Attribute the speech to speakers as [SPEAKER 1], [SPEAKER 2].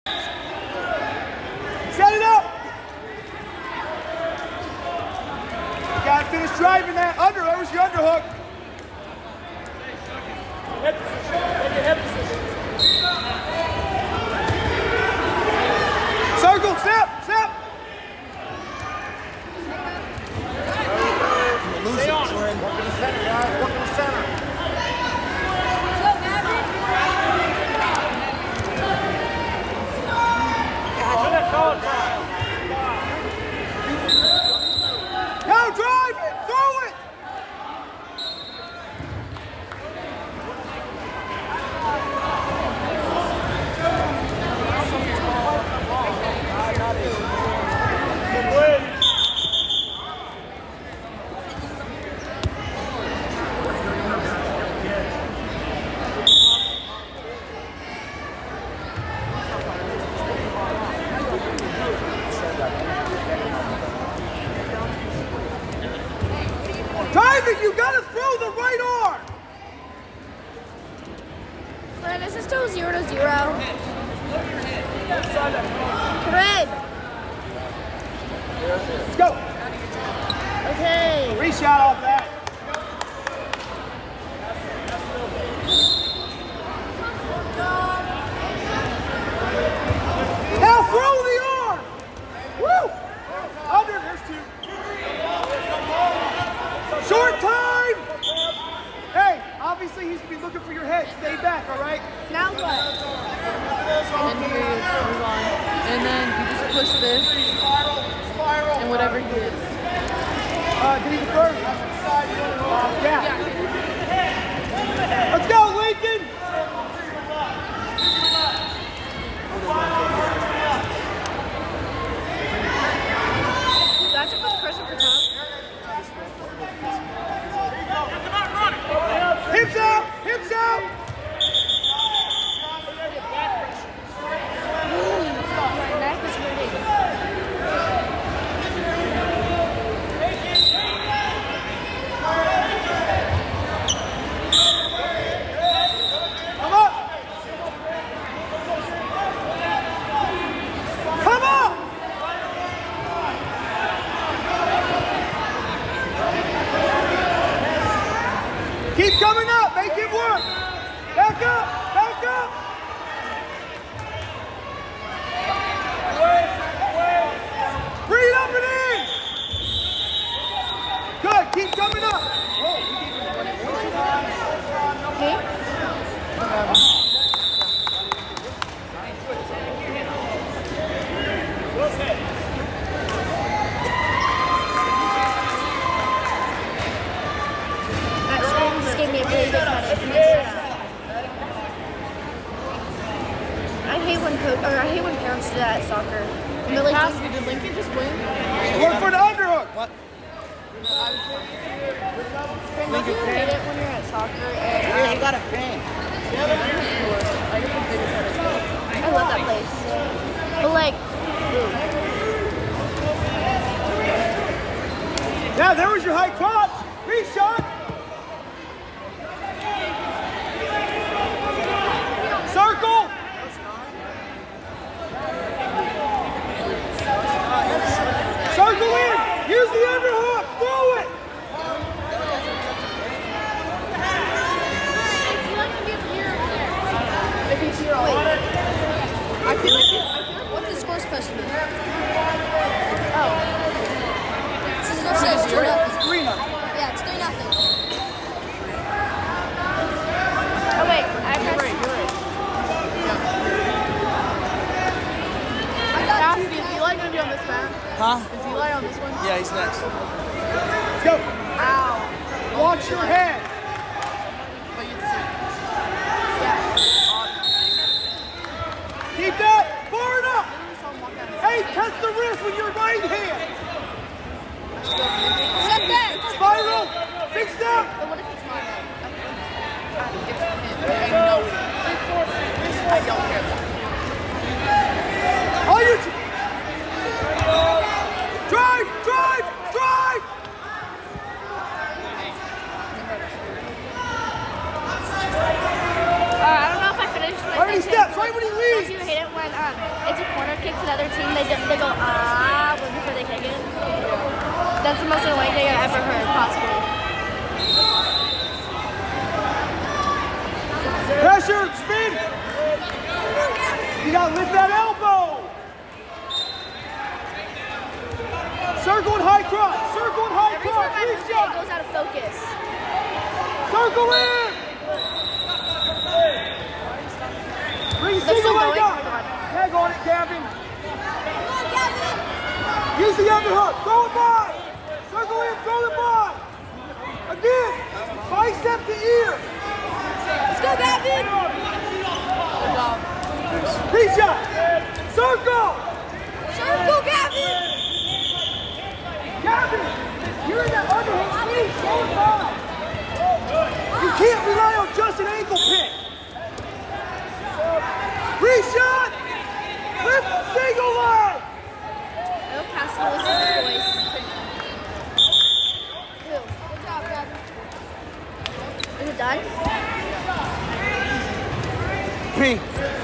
[SPEAKER 1] Set it up. You gotta finish driving that under. That was your underhook. Head position. Take your head position. Circle. Step. Step. Stay on. Work in the center, guys. Work in the center. Go, drive it! Throw it! You gotta throw the right arm!
[SPEAKER 2] Ren, is it still 0-0? Red!
[SPEAKER 1] Let's go!
[SPEAKER 2] Okay.
[SPEAKER 1] 3 shot off that. Now throw the arm! Woo! Under, there's 2. Short time! Hey, obviously he's been looking for your head. Stay back, all right?
[SPEAKER 2] Now what?
[SPEAKER 3] And here you move on. And then you just push this. And whatever he is.
[SPEAKER 1] Did he defer? Yeah. Let's go, Lincoln!
[SPEAKER 2] That's a good person for top.
[SPEAKER 1] Hips out! Hips out!
[SPEAKER 2] My neck is hurting.
[SPEAKER 1] Come up! Come up! Keep coming up! Make it work! Back up! Back up! Bring it up and in! Good! Keep coming up!
[SPEAKER 2] Just gave me a really good headache. I hate when parents do that at soccer. And they're like,
[SPEAKER 3] Did Lincoln just win?
[SPEAKER 1] Work for the underhook! What?
[SPEAKER 2] you hate it when you're at soccer and
[SPEAKER 1] Yeah, you got a fan.
[SPEAKER 2] I love that place. But like,
[SPEAKER 1] Yeah, there was your high cross. 3 shot. Circle. Circle in. Use the underhook. Throw it.
[SPEAKER 3] If he's here all day. I feel like what's the score supposed to be? Oh. It says 2-0.
[SPEAKER 1] It's 3-0.
[SPEAKER 3] Yeah, it's 3-0.
[SPEAKER 2] oh wait, I pressed.
[SPEAKER 3] You're right. Varsity, is Eli going to be on this map?
[SPEAKER 4] Huh?
[SPEAKER 3] Is Eli on this one?
[SPEAKER 4] Yeah, he's next.
[SPEAKER 1] Let's go.
[SPEAKER 3] Ow.
[SPEAKER 1] Watch your head.
[SPEAKER 3] But you have to see. Yeah.
[SPEAKER 1] Keep that. Far enough. Hey, touch the wrist with your right hand.
[SPEAKER 3] Step back.
[SPEAKER 1] Spiral. Big step.
[SPEAKER 3] But what if it's my bad? I don't care.
[SPEAKER 1] All you drive, drive, drive.
[SPEAKER 2] I don't know if I finished.
[SPEAKER 1] How many steps? Right when he
[SPEAKER 2] Don't
[SPEAKER 1] leaves.
[SPEAKER 2] you hate it when kicks another team, they go, ah, before they kick it. That's the most annoying thing I've ever heard, possibly.
[SPEAKER 1] Pressure, spin. You gotta lift that elbow. Circle and high cross. Circle and high
[SPEAKER 2] Every
[SPEAKER 1] cross.
[SPEAKER 2] time I move it, it goes out of focus.
[SPEAKER 1] Circle in. Bring
[SPEAKER 2] They're
[SPEAKER 1] single
[SPEAKER 2] still
[SPEAKER 1] leg
[SPEAKER 2] going?
[SPEAKER 1] up.
[SPEAKER 2] Oh my God.
[SPEAKER 1] Tag on it, Gavin.
[SPEAKER 3] Come on, Gavin.
[SPEAKER 1] Use the underhook. Throw it by. Circle in. Throw it by. Again. Bicep to ear.
[SPEAKER 3] Let's go, Gavin.
[SPEAKER 1] Reach out. Circle.
[SPEAKER 3] Circle, Gavin.
[SPEAKER 1] Gavin, you're in that underhook. Please, throw it by. You can't rely on just an ankle pick. Reshot. Lift the single leg.
[SPEAKER 2] I hope Cassie listens to his voice.
[SPEAKER 3] Good job, Gavin.
[SPEAKER 2] Is it done?
[SPEAKER 1] Pink.